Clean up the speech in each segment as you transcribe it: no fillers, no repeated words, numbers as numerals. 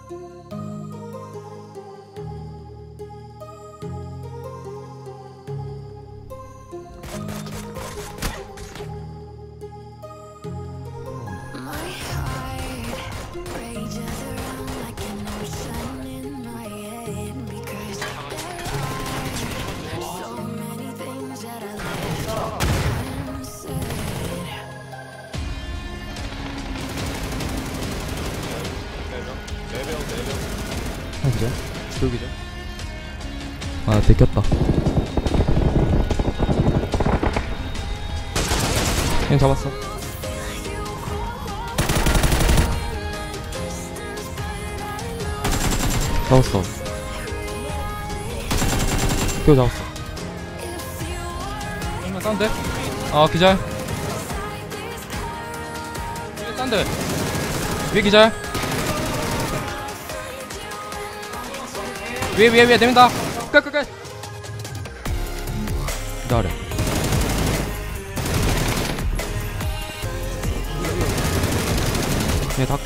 기절? 기절? 아, 들켰다. 그냥 잡았어. 잡았어. 그거 잡았어. 얼마 싼데? 아, 기절. 위에 싼데. 위에 기절. 위에 내민다. 끝. 기다려. 얘 다.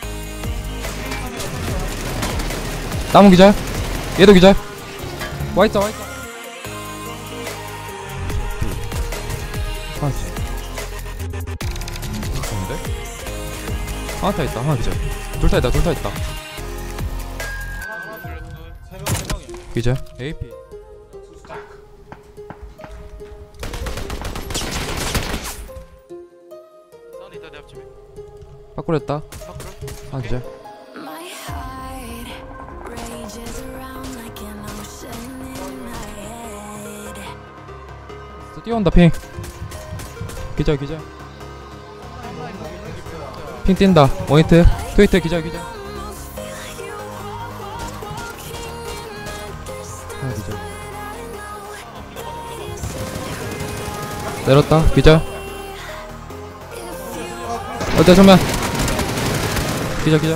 나무 기절. 얘도 기절. 와있자. 하나씩. 좋은데? 하나 타 있다. 하나 기절. 둘 타 있다. 기절. AP. 사운드 있다 내 앞집에. 밖으로 했다. 하나 기절. 뛰어온다 핑. 기절. 핑 뛴다. 원히트. 트위터 기절. 하나 기절. 내렸다. 기절. 어때 정면. 기절.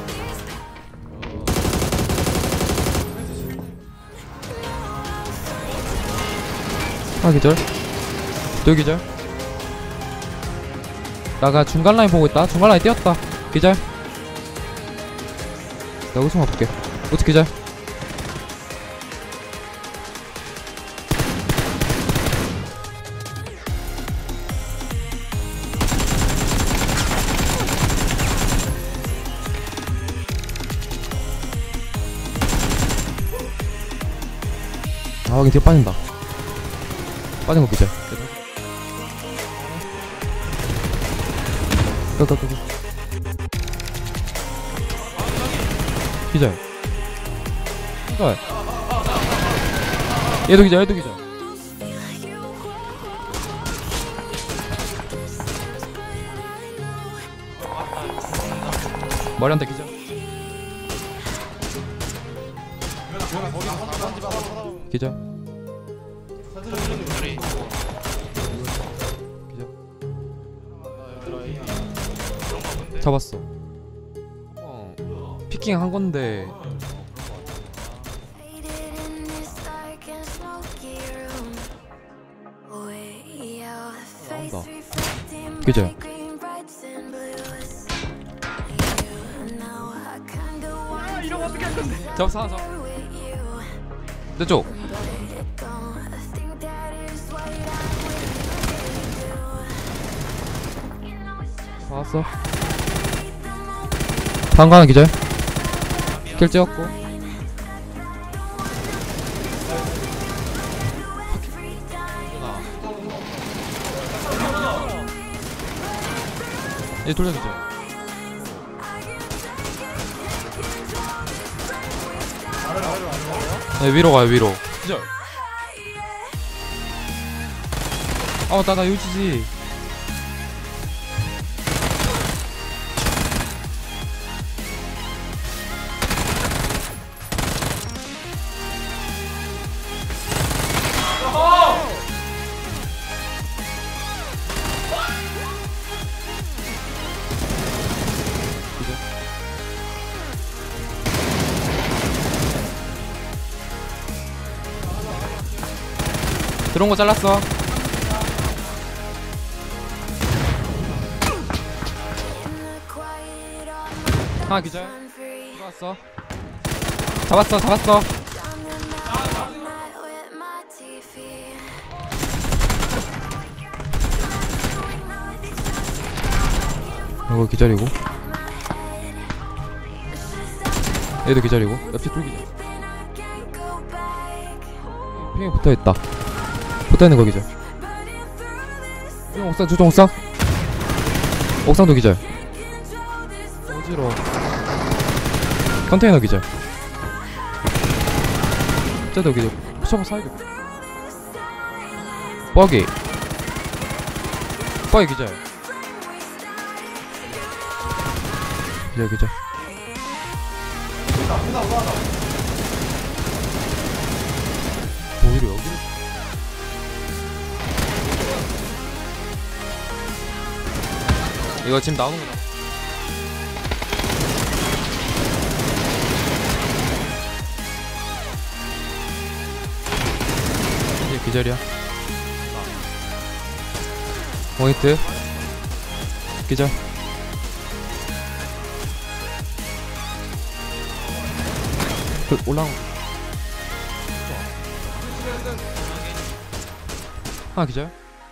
하나 기절. 둘 기절. 나가 중간 라인 보고 있다. 중간 라인 뛰었다. 기절. 나 우승 가볼게. 우승 기절. 아, 확인. 뒤에 빠진다. 빠진 거 기절. 기절. 얘도 기절. 머리한테 기절. 기절. 잡았어. 피킹 한 건데. 나온다. 기절. 이러면 어떻게 할 건데? 잡았어. 내 쪽. 잡았어. 방금 하나 기절. 킬 찍었고. 얘 돌려 기절. 네, 위로 가요. 위로. 기절. 아, 나 유지지. 들어온 거 잘랐어. 하나 기절. 들어왔어. 잡았어. 이거 기다리고. 얘도 기다리고. 옆집 둘 기절. 핑에 붙어있다. 붙어있는 거 기절. 주정 옥상. 옥상도 기절. 어지러워. 컨테이너 기절. 쟤도 기절. 붙여봐 사이드. 뻐기 기절. 기절. 오히려 여기를. 이거 지금 나오는 거다. 이제 기절이야. 포인트 기절. 올라온 거. 하나 기절.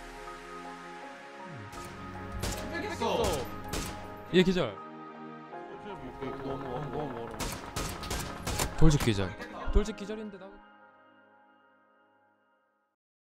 얘 기절. 너무 멀어. 돌집 기절. 돌집 기절인데 나.